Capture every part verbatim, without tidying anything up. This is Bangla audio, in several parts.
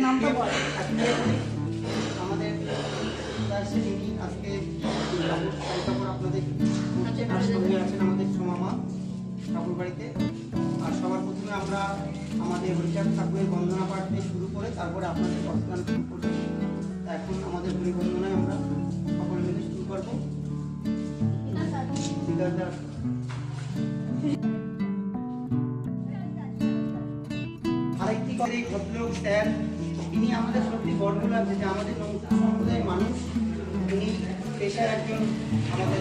নামটা বল। আমাদের আজকে আপনাদের সঙ্গে আছেন আমাদের সোমামা ঠাকুর বাড়িতে। আর সবার প্রথমে আমরা আমাদের হরিচাঁদ ঠাকুরের বন্দনা পাঠ দিয়ে শুরু করে তারপরে আপনাদের অবস্থান শুরু করব। এখন আমাদের হরিবন্দনায় আমরা সকলে মিলে শুরু করবো। আরেকটি করে ভদ্রলোক স্যার, ইনি আমাদের সত্যি গর্ব লাগছে যে আমাদের সম্প্রদায়ের মানুষ, উনি পেশার একজন আমাদের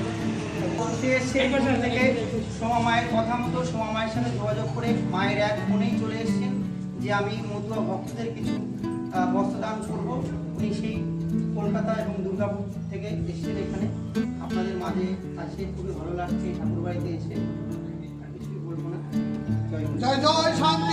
থেকে সোমা মায়ের কথা মতো সোমা মায়ের সাথে যোগাযোগ করে মায়ের এক মনেই চলে এসেছেন যে আমি মতুয়া ভক্তদের কিছু বস্ত্রদান করব। উনি সেই কলকাতা এবং দুর্গাপুর থেকে এসেছেন এখানে আপনাদের মাঝে আছে। খুবই ভালো লাগছে ঠাকুর বাড়িতে এসে, আর কিছুই বলবো না। জয় জয় শান্তি।